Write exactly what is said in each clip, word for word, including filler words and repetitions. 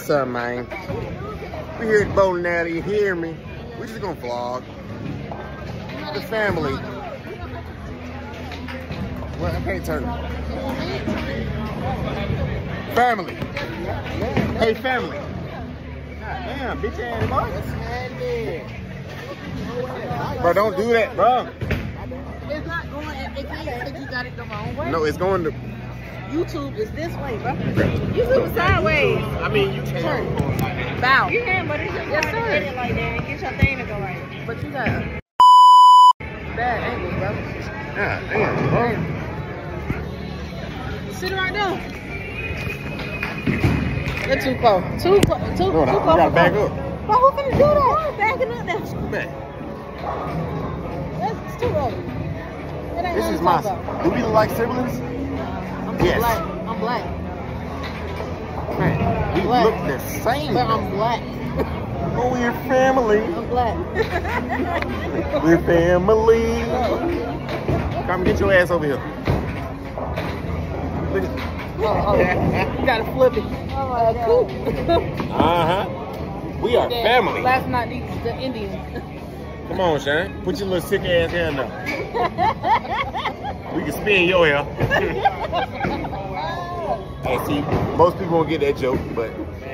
What's up, man? We here at bowling alley, you hear me? We just gonna vlog. The family. Well, I can't turn it. Family. Hey, family. God damn, bitch ass boy. Bro, don't do that, bro. It's not going, it can't say you got it the wrong way. No, it's going to... YouTube is this way, bro. YouTube is sideways. I mean, you can't. Turn. Bow. You can, but it's just yes, hard to get it like that and get your thing to go right. But you got bad angle, bro. God damn, bro. Sit right down. You're too close. Too close. Too, No, too you close. gotta back up. But who finna do that? I'm backing up there. Scoot back. That's too early. It ain't This is my... Do we look like siblings? I'm Yes. black. I'm black. Man, we Black. look the same. But I'm black. Oh, we're family. I'm black. We're family. Come get your ass over here. Look at... Oh, oh. You gotta flip it. Oh my uh, cool. Uh-huh. We are Then, family. Last night, the, the Indians. Come on, Shane. Put your little sick ass hair now. We can spin your hair. And see, most people won't get that joke, but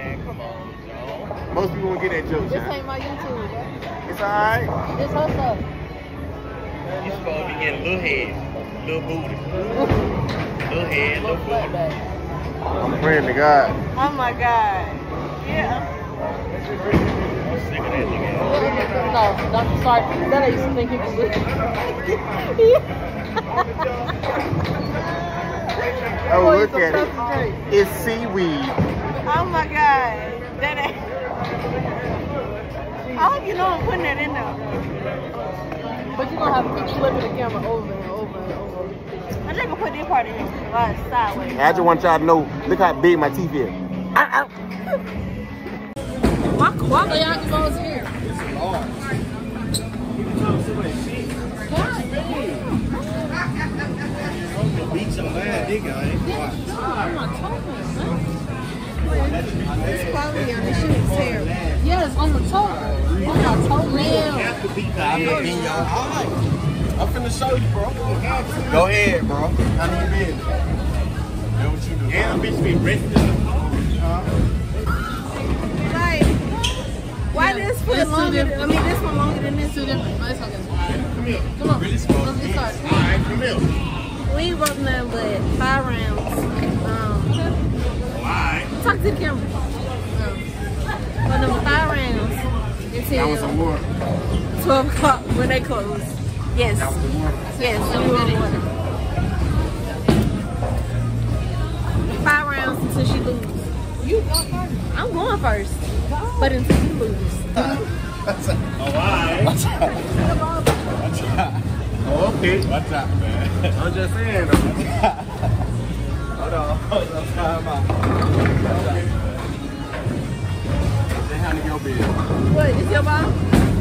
most people won't get that joke, This Shane. ain't my YouTube, bro. It's alright. This her stuff. You supposed to be getting little head, little booty. Little head, little booty. I'm praying to God. Oh my God. Yeah. I'm sick of that nigga. No, no, sorry. That I used to think he could do. Oh, look at it. It's seaweed. Oh my God. That ain't. I hope you know I'm putting that in there. But you're gonna have to keep flipping the camera over and over and over. I think I'll put this part in here. Right, sideways. I just want y'all to know, look how big my teeth is. Ow, ow. My Kobayashi goes here. It's large. You can tell so much shit. God damn. On the beach, I'm mad, nigga. I ain't watch. I'm not talking, man. This quality on this shit is terrible. Yes, on the toe. On your toenail. Have to beat the ass. Alright. I'm finna show you, bro. Go ahead, bro. How do you been? Know what you do. Yeah, bitch be resting. Like, why this foot longer than, I mean, this one longer than this? Two different. Let's talk. Come here. Come on. Really supposed Let's to get started. Alright, come here. We ain't broke nothing but five rounds. Um, Alright. talk to the camera. Um, but number five rounds until That was some more. twelve o'clock when they close. Yes. That was some more. Yes. I'm going water. Five rounds until she loses. You go first. I'm going first. But until you lose. Alright. Watch out. Oh, okay. Watch out, man. I'm just saying, though. Hold on. Hold on. Time out. Say how to your bed. What? Is your ball?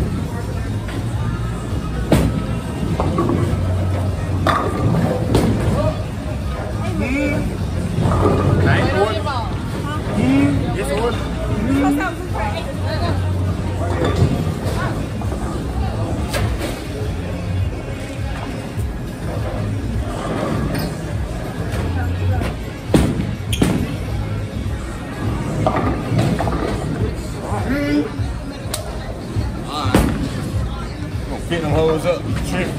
Nice Wait on order. your ball. Yes, order. Get them hoes up. Shrimp.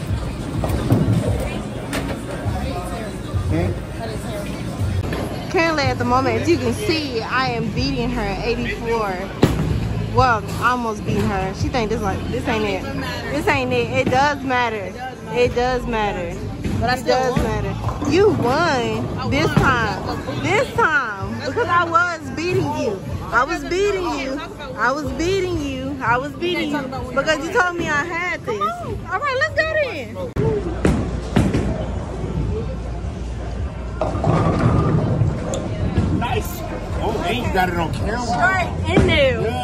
Currently at the moment, as you can see, I am beating her at eighty-four. Well, almost beating her. She think this like this ain't it. This ain't it. It does matter. It does matter. But I still does matter. You won this time. This time. Because I was beating you. I was beating you. I was beating you. I was beating you. Because you told me I had this. Alright, let's go then. Nice. Oh, and you got it on camera. Straight in there. Yeah.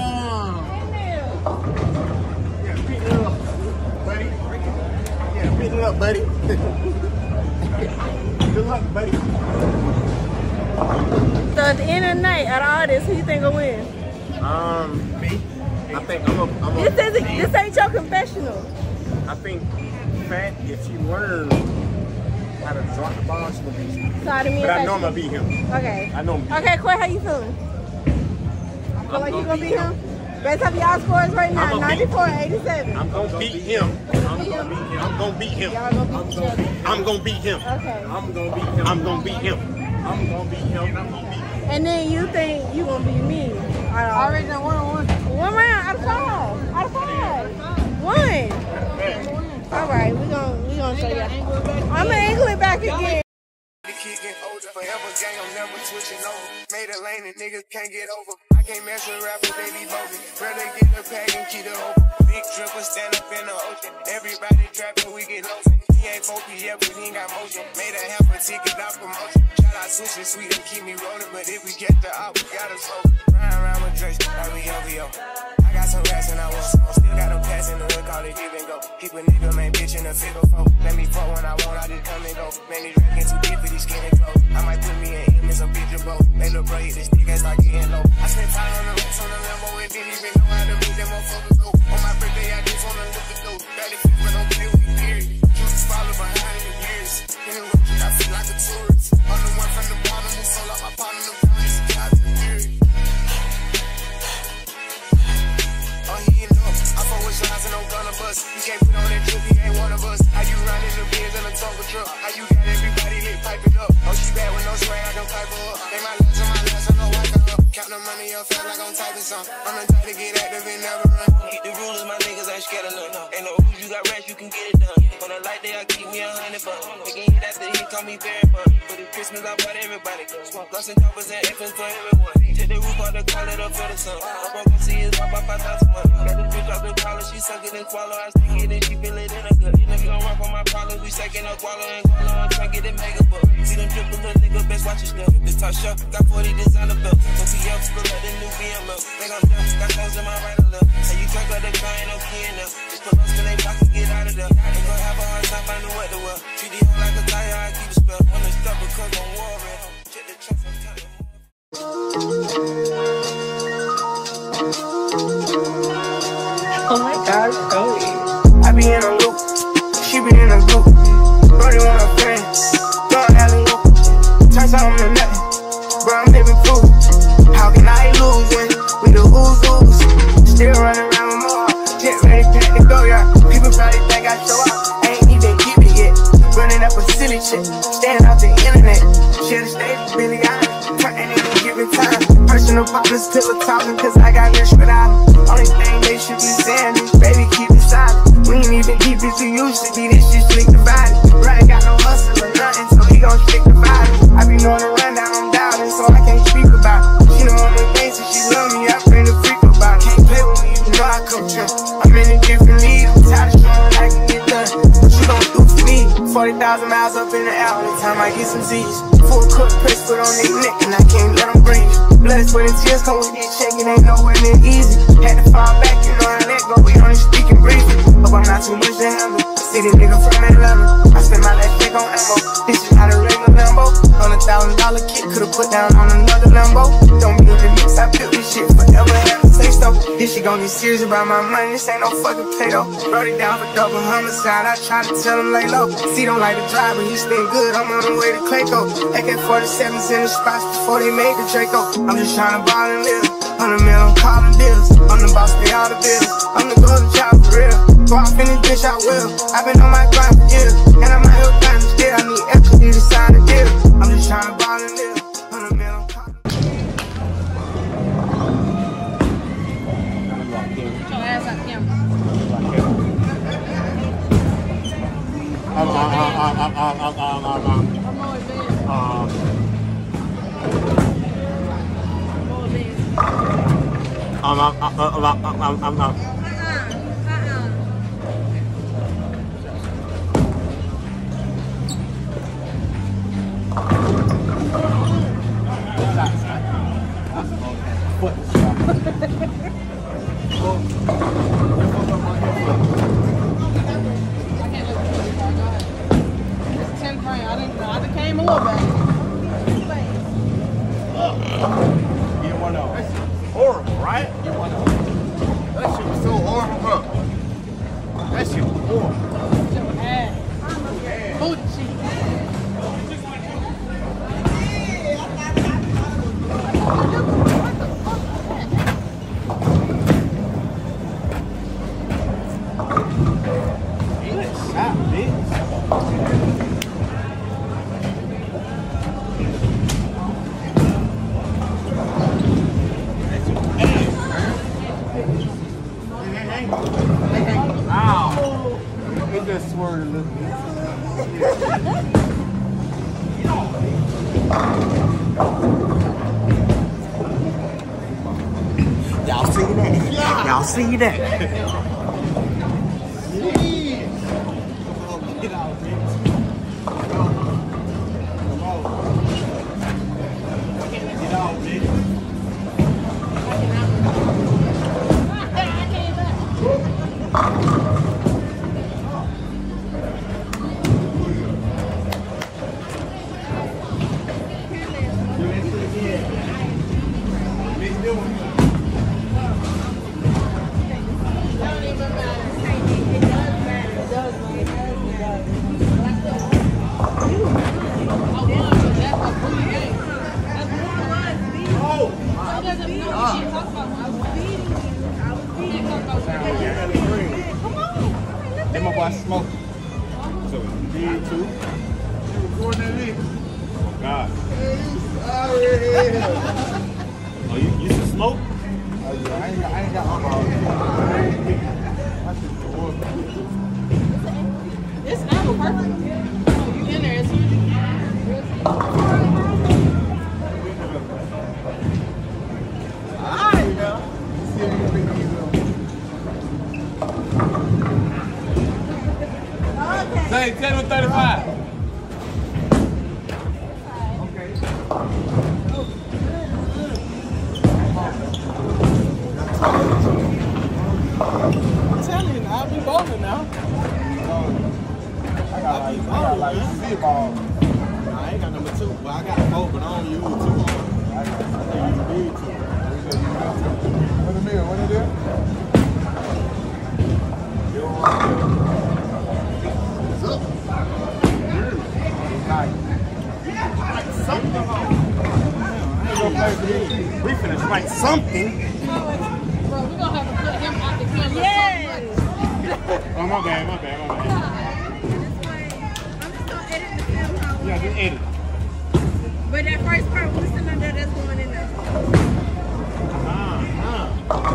Yeah, pick it up, buddy. Yeah, pick it up, buddy. Good luck, buddy. So at the end of the night, out of all this, who you think will win? Um, me. I think I'm a. I'm a This isn't. This ain't your confessional. I think Fat, if she learns how to drop the ball, she's gonna beat you. Sorry to me. But I know I'm gonna beat him. Okay. I know him. Okay, Quay, how you feeling? I feel like you gonna beat him. Based off y'all scores right now, ninety-four eighty-seven. I'm gonna beat him. I'm gonna beat him. I'm gonna beat him. Y'all gonna beat each other. I'm gonna beat him. Okay. I'm gonna beat him. I'm gonna beat him. I'm gonna beat him. I'm gonna beat him. And then you think you gonna beat me? I already done one on one. One round out of five. Out of five. One. All right, we gonna we gonna show you. I'm gonna angle it back again. The kid get older, forever gang, I'm never switching over. Made a lane and niggas can't get over. I can't mess with rappers, they be bogus. Rather get the pack and keep it open. Big dripper stand up in the ocean. Everybody trapping, we get lost. He ain't focused yet, but he ain't got motion. Made a half a ticket out promotion. Shout out switching sweet and keep me rolling. But if we get the out, we gotta slow. Ride around with Drake, like we L V O. I got some rats and I want some. Still got them pass in the hood, call it give and go. Keep a nigga, man, bitch in a figure four. Let me fuck when I want, I just come and go. Man, these rap get too deep for these skinny clothes. I might put me in him in some picture boat. Make the bro hit this nigga and start getting low. I spent time on the roots on the Lambo and didn't even know how to move them motherfuckers go. On my birthday, I just wanna look at those. Barely fit, but don't play with me, period. You just follow behind in years. In the road, I feel like a tourist. I'm the one from the bottom who sold out my partner, the promise, God, the period. Oh, he ain't up. I fuck with shots and I'm gonna bust. You can't put on that trip, he ain't one of us. How you riding the Benz in a Tonka truck? How you got everybody lit piping up? Oh, she bad with no swag, I don't pipe her up. They my last and my last, I know I can up. Count the money up, feel like I'm typing something. I'm the type to get active and never run. Hit the rulers, my niggas ain't scared of none. Ain't no rules, you got rest, you can get it done. On a light day, I keep me a hundred bucks. Making hit after hit, call me very fun. For the Christmas, I bought everybody. Smoke guns and choppers and infants for everyone. Take the roof out the collar up for the sun. I'm broke, see his pop, I five thousand months. Got this bitch off the collar, she suck it and swallow. I stick it and she feel it in her gut. Nigga don't rap on my problems, we second up, swallow and swallow. I'm trying to get it mega book. See them triple little nigga, best watch your step. This top shelf, got forty designer belts. No P F, still let the new B M up. Think I'm done, got clothes in my right and left. And you drink up the car, ain't no key in there. Just put us till they block and get out of there. Ain't gonna have a hard time finding what to wear. Treat the hoe like a tire, I keep it spell. Wanna stop because I'm worried. Check the trunk sometimes. Oh my God, Chloe. I be in a loop, she be in a group. Brody want a friend, don't alley loop. Turns out I'm the nothing, bro, I'm living proof. How can I lose when we the ooze ooze? Still running around with more, jet ready, pack to go, yeah. People probably think I show up, I ain't even keep it yet. Running up a silly shit, staying off the internet. Should've stayed with Billy Island, turning in and giving time. Personal partners pillow talking, cause I got rich without them. Only thing they should be saying is, baby, keep it silent. We ain't even deep as you used to be, this shit slick divided. Right, got no hustle or nothing, so he gon' stick divided. I be knowing the rundown, I'm down, and so I can't speak about it. She know I'm the things that she love me, I bring the freak about it. Can't play with me, you know I come true. I'm in a different league, I'm tired of showing I can get done. What you gon' do for me? forty thousand miles up in the air, every time I get some Z's. Full cook press, put on their neck, and I can't let them breathe. Blood, sweat, and tears come with this check, it ain't nowhere near easy. Had to fall back, you know I let go, we only speaking briefly. Hope I'm not too much to handle. See this nigga from Atlanta, I spend my last check on ammo. This is not a regular Lambo. On a thousand dollar kit, could've put down on another Lambo. Don't be in the mix, I built this shit forever, have to say so. This shit gon' get serious about my money, this ain't no fucking play though. Brought it down for double homicide, I try to tell him lay low. See, don't like the drive, but he spin good, I'm on the way to Clayco. A K forty-sevens in the spots before they made the Draco. I'm just tryna ball and live. Hundred mil, I'm calling bills. I'm the boss, pay all the bills. I'm the golden child for real. Go off in this bitch, I will. I've been on my grind for years, and I'm out here grinding still. I need equity to sign a deal. I'm just tryna ball and live. Hundred mil, I'm calling. Get your ass out camera. Um, um, um, um, um, um, um, um, um, um, um, um, um, um, um. ten frame. I didn't know. I just came a little bit. Either one of them. That's horrible, right? Either one of them. That shit was so horrible, huh? That shit was horrible. Y'all see that? Y'all see that? Then my boy smoke. So it's three, two. You recording that video? Oh God. Oh, you used to smoke? Oh yeah, I ain't got, I ain't got alcohol. It's apple perfect. You in there as soon as you Alright, now. Let's see if you can pick these up. Say ten with thirty-five. I'm telling you, I'll be bowling now. I got like, I got like three balls. Nah, I ain't got number two, but I got four, but I don't use two on. I, I think you need two. What it is? What it is? We finna write something. Bro, we're gonna have to put him out the camera. Yes! Oh, my bad, my bad, my bad. I'm just gonna edit the film how Yeah, just edit. But that first part, listen under, that's going in there. Ah,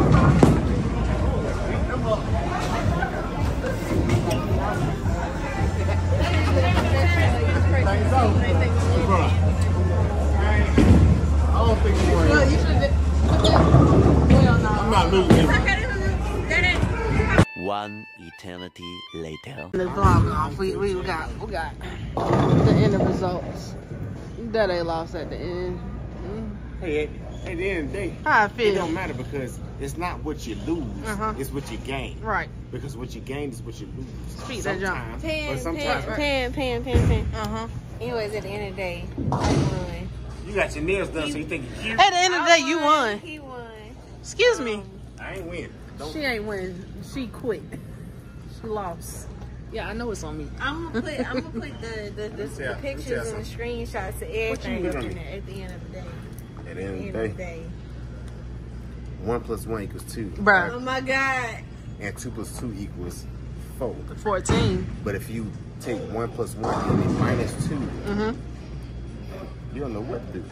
I don't think it's worth Well, it. you should put that. Well, no. I'm not losing this. That ain't. One eternity later. The vlog off. We, we got we got the end of results. That they lost at the end. Hey, at, at the end of the day, How I it feel. don't matter because it's not what you lose, Uh-huh. it's what you gain. Right. Because what you gain is what you lose. Speak that jump. Sometimes, Ten, but sometimes, ten, ten, ten, ten, ten. Uh huh. Anyways, at the end of the day, I won. you got your nails done, so you think you. At the end of the day, you won. He won. Excuse me. I ain't win. Don't. She ain't win. She quit. She lost. Yeah, I know it's on me. I'm gonna put. I'm gonna put the the, the, tell- the pictures tell and the screenshots to everything you up doing? in there at the end of the day. At the At end the of end the of the day, day. one plus one equals two. Bruh. Oh my God. And two plus two equals four. fourteen. But if you take one plus one and then minus two, Mm-hmm. you don't know what to do.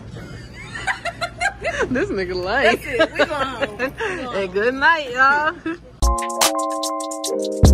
This nigga lame. That's it. We going home. We going home. And good night, y'all.